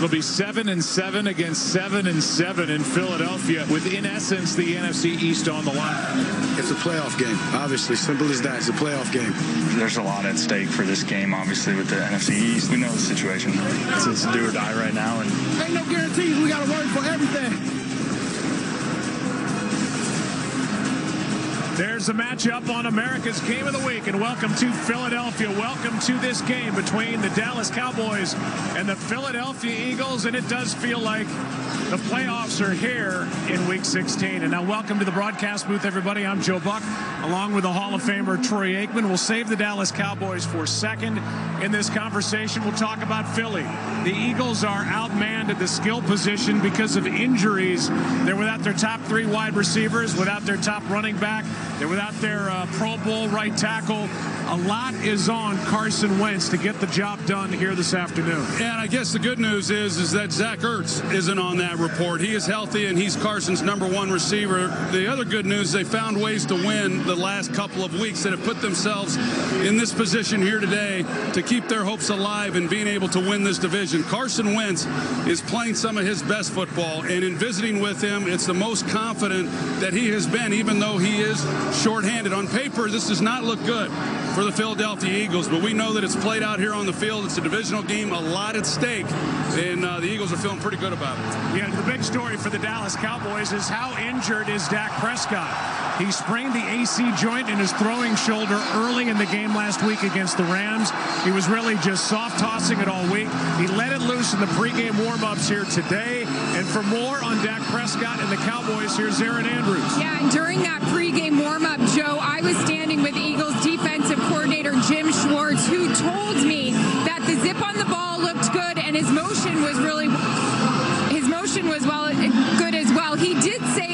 It'll be 7-7 against 7-7 in Philadelphia, with, in essence, the NFC East on the line. It's a playoff game, obviously. Simple as that. It's a playoff game. There's a lot at stake for this game, obviously, with the NFC East. We know the situation. It's do or die right now. And ain't no guarantees. We got to work for everything. There's a matchup on America's Game of the Week, and welcome to Philadelphia. Welcome to this game between the Dallas Cowboys and the Philadelphia Eagles, and it does feel like the playoffs are here in Week 16. And now welcome to the broadcast booth, everybody. I'm Joe Buck, along with the Hall of Famer Troy Aikman. We'll save the Dallas Cowboys for second in this conversation. We'll talk about Philly. The Eagles are outmanned at the skill position because of injuries. They're without their top 3 wide receivers, without their top running back. They're without their Pro Bowl right tackle. A lot is on Carson Wentz to get the job done here this afternoon. And I guess the good news is that Zach Ertz isn't on that report. He is healthy, and he's Carson's #1 receiver. The other good news, they found ways to win the last couple of weeks that have put themselves in this position here today to keep their hopes alive and being able to win this division. Carson Wentz is playing some of his best football, and in visiting with him, it's the most confident that he has been, even though he is shorthanded. On paper, this does not look good for the Philadelphia Eagles, but we know that it's played out here on the field. It's a divisional game, a lot at stake, and the Eagles are feeling pretty good about it. Yeah, the big story for the Dallas Cowboys is how injured is Dak Prescott. He sprained the AC joint in his throwing shoulder early in the game last week against the Rams. He was really just soft-tossing it all week. He let it loose in the pregame warm-ups here today. And for more on Dak Prescott and the Cowboys, here's Aaron Andrews. Yeah, and during that pregame warm-up, Joe, I was standing with Eagles defensive coordinator Jim Schwartz, who told me that the zip on the ball looked good and his motion was good as well. He did say